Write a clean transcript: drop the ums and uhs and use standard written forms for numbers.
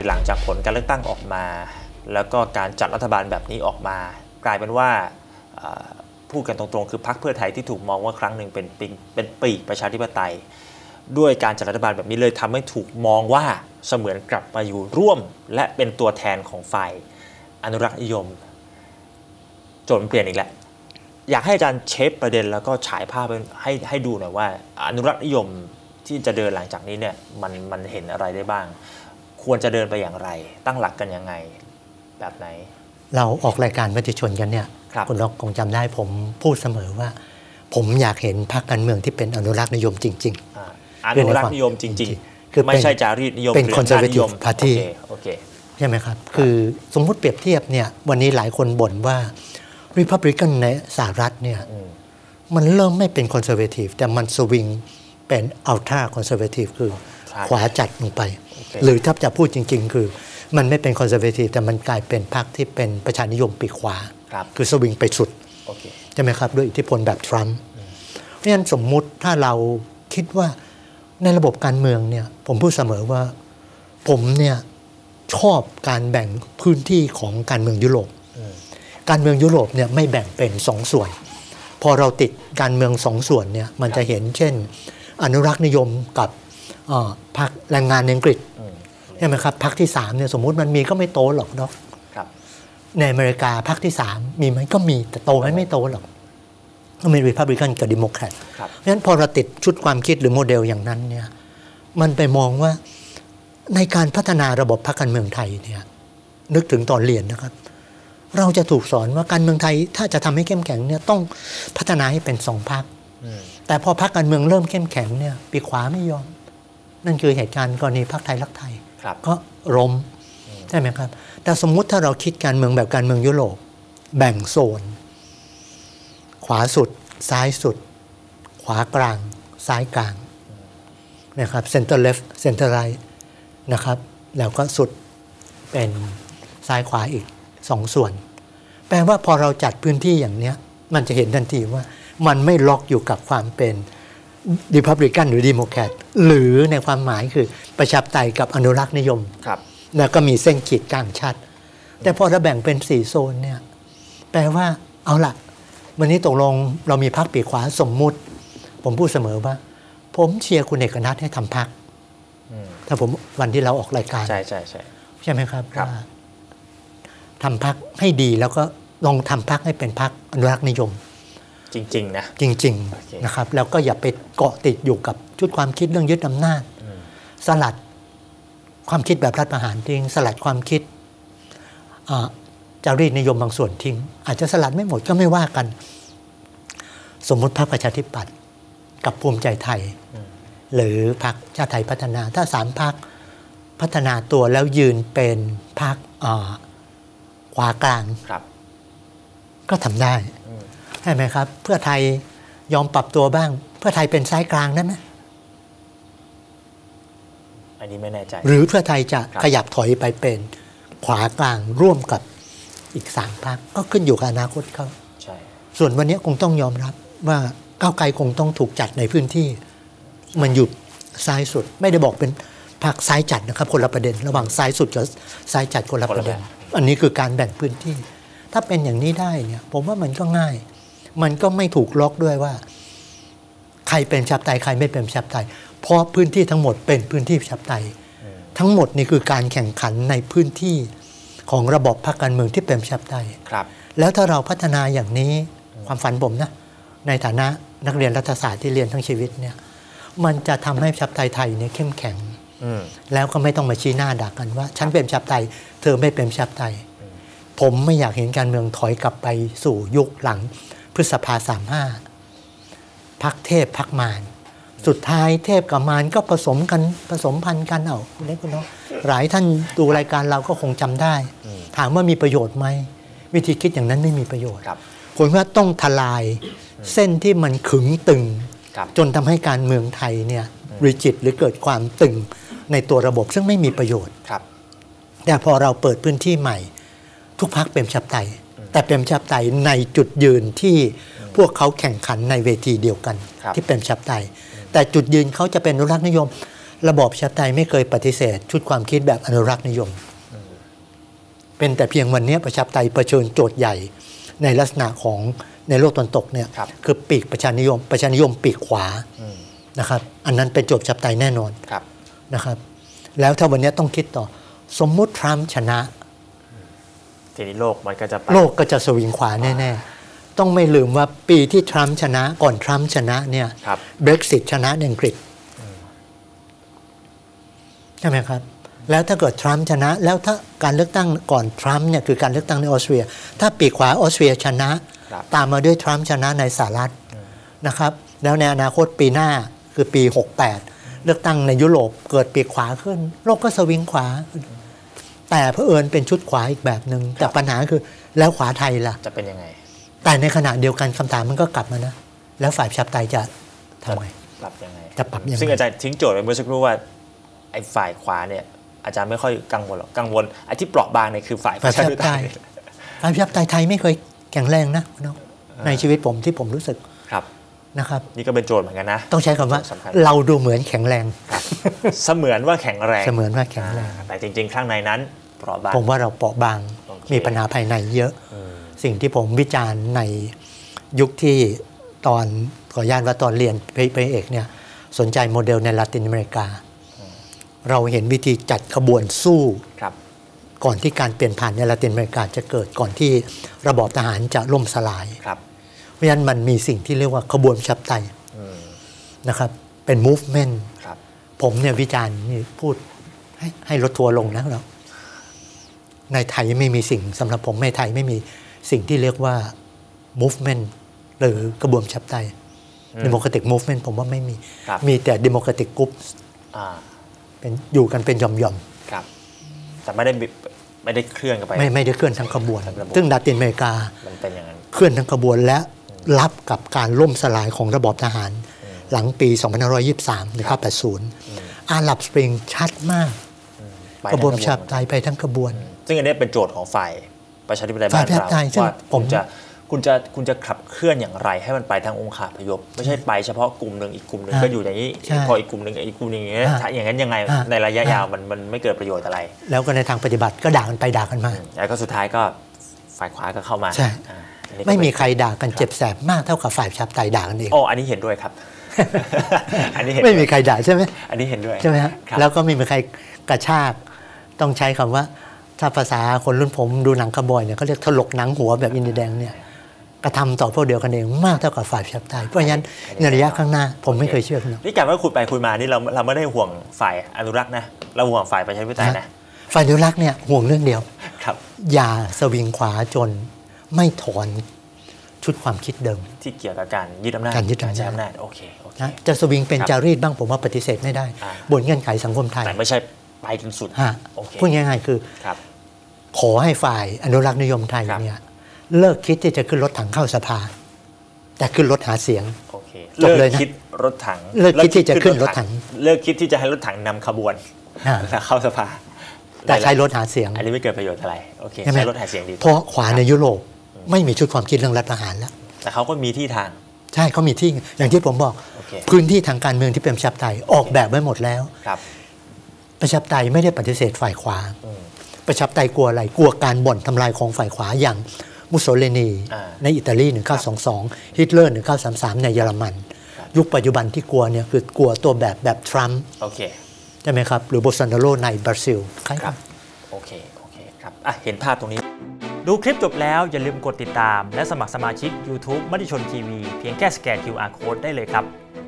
หลังจากผลการเลือกตั้งออกมาแล้วก็การจัดรัฐบาลแบบนี้ออกมากลายเป็นว่าพูดกันตรงๆคือพรรคเพื่อไทยที่ถูกมองว่าครั้งหนึ่งเป็นปีกประชาธิปไตยด้วยการจัดรัฐบาลแบบนี้เลยทำให้ถูกมองว่าเสมือนกลับมาอยู่ร่วมและเป็นตัวแทนของฝ่ายอนุรักษ์นิยมโจทย์เปลี่ยนอีกแล้วอยากให้อาจารย์เชฟประเด็นแล้วก็ฉายภาพให้ดูหน่อยว่าอนุรักษ์นิยมที่จะเดินหลังจากนี้เนี่ยมันเห็นอะไรได้บ้างควรจะเดินไปอย่างไรตั้งหลักกันยังไงแบบไหนเราออกรายการมติชนกันเนี่ยคุณล็อกคงจำได้ผมพูดเสมอว่าผมอยากเห็นพรรคการเมืองที่เป็นอนุรักษ์นิยมจริงๆอนุรักษ์นิยมจริงๆคือไม่ใช่จารีตนิยมเป็นคอนเซอร์เวทีฟพาร์ตี้ใช่ไหมครับคือสมมุติเปรียบเทียบเนี่ยวันนี้หลายคนบ่นว่าริพับลิกันในสหรัฐเนี่ยมันเริ่มไม่เป็นคอนเซอร์เวทีฟแต่มันสวิงเป็นอัลตร้าคอนเซอร์เวทีฟคือขวาจัดลงไปหรือถ้าจะพูดจริงๆคือมันไม่เป็นคอนเซอร์เวทีฟแต่มันกลายเป็นพรรคที่เป็นประชานิยมปีกขวาคือสวิงไปสุดใช่ไหมครับด้วยอิทธิพลแบบทรัมป์เพราะฉะนั้นสมมุติถ้าเราคิดว่าในระบบการเมืองเนี่ยผมพูดเสมอว่าผมเนี่ยชอบการแบ่งพื้นที่ของการเมืองยุโรปการเมืองยุโรปเนี่ยไม่แบ่งเป็นสองส่วนพอเราติดการเมืองสองส่วนเนี่ยมันจะเห็นเช่นอนุรักษ์นิยมกับพรรคแรงงานอังกฤษใช่ไหมครับพรรคที่3เนี่ยสมมุติมันมีก็ไม่โตหรอกเนาะในอเมริกาพรรคที่3มีไหมก็มีแต่โตไหมไม่โตหรอกก็มีรีพับลิกันกับดิโมแครตเพราะฉะนั้นพอเราติดชุดความคิดหรือโมเดลอย่างนั้นเนี่ยมันไปมองว่าในการพัฒนาระบบพรรคการเมืองไทยเนี่ยนึกถึงตอนเรียนนะครับเราจะถูกสอนว่าการเมืองไทยถ้าจะทำให้เข้มแข็งเนี่ยต้องพัฒนาให้เป็น2 พรรคแต่พอพรรคการเมืองเริ่มเข้มแข็งเนี่ยปีขวาไม่ยอมนั่นคือเหตุการณ์กรณีพรรคไทยรักไทยก็ล้มใช่ไหมครับแต่สมมุติถ้าเราคิดการเมืองแบบการเมืองยุโรปแบ่งโซนขวาสุดซ้ายสุดขวากลางซ้ายกลางนะครับเซนเตอร์เลฟเซนเตอร์ไรท์นะครับแล้วก็สุดเป็นซ้ายขวาอีก2 ส่วนแปลว่าพอเราจัดพื้นที่อย่างนี้มันจะเห็นทันทีว่ามันไม่ล็อกอยู่กับความเป็นริพับลิกันหรือดิโมแครตหรือในความหมายคือประชาธิปไตยกับอนุรักษ์นิยมแล้วก็มีเส้นขีดกลางชัดแต่พอเราแบ่งเป็น4 โซนเนี่ยแปลว่าเอาล่ะวันนี้ตกลงเรามีพรรคปีกขวาสมมุติผมพูดเสมอว่าผมเชียร์คุณเอกนัทให้ทำพรรคถ้าผมวันที่เราออกรายการใช่ไหมครับว่าทำพรรคให้ดีแล้วก็ลองทำพรรคให้เป็นพรรคอนุรักษ์นิยมจริงๆนะจริงๆนะครับแล้วก็อย่าไปเกาะติดอยู่กับชุดความคิดเรื่องยึดอำนาจสลัดความคิดแบบรัฐประหารทิ้งสลัดความคิดจารีตนิยมบางส่วนทิ้งอาจจะสลัดไม่หมดก็ไม่ว่ากันสมมุติพรรคประชาธิปัตย์กับภูมิใจไทยหรือพรรคชาติไทยพัฒนาถ้า3 พรรคพัฒนาตัวแล้วยืนเป็นพรรคขวากลางก็ทำได้ใช่ไหมครับเพื่อไทยยอมปรับตัวบ้างเพื่อไทยเป็นซ้ายกลางได้ไหมอันนี้ไม่แน่ใจหรือเพื่อไทยจะขยับถอยไปเป็นขวากลางร่วมกับอีก3 พรรคก็ขึ้นอยู่กับอนาคตเขาส่วนวันนี้คงต้องยอมรับว่าก้าวไกลคงต้องถูกจัดในพื้นที่มันอยู่ซ้ายสุดไม่ได้บอกเป็นพรรคซ้ายจัดนะครับคนละประเด็นระหว่างซ้ายสุดกับซ้ายจัดคนละประเด็นอันนี้คือการแบ่งพื้นที่ถ้าเป็นอย่างนี้ได้เนี่ยผมว่ามันก็ง่ายมันก็ไม่ถูกล็อกด้วยว่าใครเป็นประชาธิปไตยใครไม่เป็นประชาธิปไตยเพราะพื้นที่ทั้งหมดเป็นพื้นที่ประชาธิปไตยทั้งหมดนี่คือการแข่งขันในพื้นที่ของระบบพรรคการเมืองที่เป็นประชาธิปไตยแล้วถ้าเราพัฒนาอย่างนี้ความฝันผมนะในฐานะนักเรียนรัฐศาสตร์ที่เรียนทั้งชีวิตเนี่ยมันจะทำให้ประชาธิปไตยไทยเนี่ยเข้มแข็งแล้วก็ไม่ต้องมาชี้หน้าด่ากันว่าฉันเป็นประชาธิปไตยเธอไม่เป็นประชาธิปไตยผมไม่อยากเห็นการเมืองถอยกลับไปสู่ยุคหลังพฤษภา35พรรคเทพพรรคมารสุดท้ายเทพกับมารก็ผสมพันธุ์กันเอาคุณเล็กคุณน้องหลายท่านดูรายการเราก็คงจำได้ถามว่ามีประโยชน์ไหมวิธีคิดอย่างนั้นไม่มีประโยชน์ผมว่าต้องทลายเส้นที่มันขึงตึงจนทำให้การเมืองไทยเนี่ยริจิตหรือเกิดความตึงในตัวระบบซึ่งไม่มีประโยชน์แต่พอเราเปิดพื้นที่ใหม่ทุกพรรคเป็นประชาธิปไตยแต่เป็นประชาธิปไตยในจุดยืนที่พวกเขาแข่งขันในเวทีเดียวกันที่เป็นประชาธิปไตยแต่จุดยืนเขาจะเป็นอนุรักษ์นิยมระบอบประชาธิปไตยไม่เคยปฏิเสธชุดความคิดแบบอนุรักษ์นิยมเป็นแต่เพียงวันนี้ประชาธิปไตยเผชิญโจทย์ใหญ่ในลักษณะของในโลกตะวันตกเนี่ยคือปีกประชานิยมปีกขวานะครับอันนั้นเป็นโจทย์ประชาธิปไตยแน่นอนนะครับแล้วถ้าวันนี้ต้องคิดต่อสมมุติทรัมป์ชนะทีนี้โลกมันก็จะสวิงขวาแน่ๆต้องไม่ลืมว่าปีที่ทรัมป์ชนะก่อนทรัมป์ชนะเนี่ยเบรกซิตชนะในอังกฤษใช่ไหมครับแล้วถ้าเกิดทรัมป์ชนะแล้วถ้าการเลือกตั้งก่อนทรัมป์เนี่ยคือการเลือกตั้งในออสเตรียถ้าปีกขวาออสเตรียชนะตามมาด้วยทรัมป์ชนะในสหรัฐนะครับแล้วในอนาคตปีหน้าคือปี68เลือกตั้งในยุโรปเกิดปีกขวาขึ้นโลกก็สวิงขวาแต่เผอิญเป็นชุดขวาอีกแบบหนึ่งแต่ปัญหาคือแล้วขวาไทยล่ะจะเป็นยังไงแต่ในขณะเดียวกันคำถามมันก็กลับมานะแล้วฝ่ายประชาธิปไตยจะทำไงปรับยังไงจะปรับยังไงซึ่งอาจารย์ทิ้งโจทย์ไปเมื่อสักครู่ว่าไอ้ฝ่ายขวาเนี่ยอาจารย์ไม่ค่อยกังวลหรอกกังวลไอ้ที่เปราะบางเนี่ยคือฝ่ายประชาธิปไตยฝ่ายประชาธิปไตยไทยไม่เคยแข็งแรงนะในชีวิตผมที่ผมรู้สึกครับนะครับนี่ก็เป็นโจทย์เหมือนกันนะต้องใช้คำว่าเราดูเหมือนแข็งแรงเสมือนว่าแข็งแรงแต่จริงๆข้างในนั้นเปราะบางผมว่าเราเปราะบางมีปัญหาภายในเยอะสิ่งที่ผมวิจารณ์ในยุคที่ตอนขออนุญาตว่าตอนเรียนปริญญาเอกเนี่ยสนใจโมเดลในลาตินอเมริกาเราเห็นวิธีจัดขบวนสู้ก่อนที่การเปลี่ยนผ่านในลาตินอเมริกาจะเกิดก่อนที่ระบอบทหารจะล่มสลายเพราะฉะนั้นมันมีสิ่งที่เรียกว่าขบวนประชาธิปไตยนะครับเป็น movement ผมเนี่ยวิจารณ์นี่พูดให้ลดทัวร์ลงนะเราในไทยไม่มีสิ่งสำหรับผมในไทยไม่มีสิ่งที่เรียกว่า movement หรือกระบวนประชาธิปไตย democratic movement ผมว่าไม่มีแต่ democratic group เป็นอยู่กันเป็นหย่อมๆแต่ไม่ได้เคลื่อนกันไปไม่ได้เคลื่อนทั้งขบวนซึ่งลาตินอเมริกามันเป็นอย่างนั้นเคลื่อนทั้งขบวนและรับกับการล่มสลายของระบอบทหารหลังปี2523 นะครับ80อาหรับสปริงชัดมากกระบวนประชาธิปไตยไปทั้งขบวนซึ่งอันนี้เป็นโจทย์ของฝ่ายประชาธิปไตยบ้านเราว่าคุณจะขับเคลื่อนอย่างไรให้มันไปทางองค์คาพยพไม่ใช่ไปเฉพาะกลุ่มหนึ่งอีกกลุ่มหนึ่งก็อยู่อย่างนี้พออีกกลุ่มหนึ่งอีกกลุ่มหนึ่งอย่างนี้อย่างนั้นยังไงในระยะยาวมันไม่เกิดประโยชน์อะไรแล้วก็ในทางปฏิบัติก็ด่ากันไปด่ากันมาแล้วก็สุดท้ายก็ฝ่ายขวาก็เข้ามาใช่ไม่มีใครด่ากันเจ็บแสบมากเท่ากับฝ่ายประชาธิปไตยด่ากันเองอันนี้เห็นด้วยครับอันนี้ไม่มีใครด่าใช่ไหมอันนี้เห็นด้วยใช่ไหมฮะแล้วก็ไม่มีใครกระชากต้องใช้คำว่าถ้าภาษาคนรุ่นผมดูหนังคาวบอยเนี่ยเขาเรียกถลกหนังหัวแบบอินเดียแดงเนี่ยกระทำต่อพวกเดียวกันเองมากเท่ากับฝ่ายประชาธิปไตยเพราะฉะนั้นในระยะข้างหน้าผมไม่เคยเชื่อคุณนี่การว่าคุยไปคุยมานี่เราไม่ได้ห่วงฝ่ายอนุรักษ์นะเราห่วงฝ่ายประชาธิปไตยนะฝ่ายอนุรักษ์เนี่ยห่วงเรื่องเดียวครับอย่าสวิงขวาจนไม่ถอนชุดความคิดเดิมที่เกี่ยวกับการยึดอำนาจใช้อำนาจโอเคจะสวิงเป็นจารีตบ้างผมว่าปฏิเสธไม่ได้บนเงื่อนไขสังคมไทยแต่ไม่ใช่ไปถึงสุดพูดง่ายๆคือขอให้ฝ่ายอนุรักษ์นิยมไทยเนี่ยเลิกคิดที่จะขึ้นรถถังเข้าสภาแต่ขึ้นรถหาเสียงเลิกคิดรถถังเลิกคิดที่จะขึ้นรถถังเลิกคิดที่จะให้รถถังนำขบวนเข้าสภาแต่ใช้รถหาเสียงอันนี้ไม่เกิดประโยชน์อะไรโอเคใช้รถหาเสียงดีเพราะขวาในยุโรปไม่มีชุดความคิดเรื่องรัฐประหารแล้วแต่เขาก็มีที่ทางใช่เขามีที่อย่างที่ผมบอกพื้นที่ทางการเมืองที่เป็นประชาธิปไตยออกแบบไว้หมดแล้วประชาธิปไตยไม่ได้ปฏิเสธฝ่ายขวาประชาธิปไตยกลัวอะไรกลัวการบ่อนทำลายของฝ่ายขวาอย่างมุสโสลินีในอิตาลี1922ฮิตเลอร์1933ในเยอรมันยุคปัจจุบันที่กลัวเนี่ยคือกลัวตัวแบบทรัมป์ใช่ไหมครับหรือโบลโซนาโรในบราซิลครับโอเคครับเห็นภาพตรงนี้ดูคลิปจบแล้วอย่าลืมกดติดตามและสมัครสมาชิก YouTube มติชนทีวีเพียงแค่สแกน QR Code ได้เลยครับ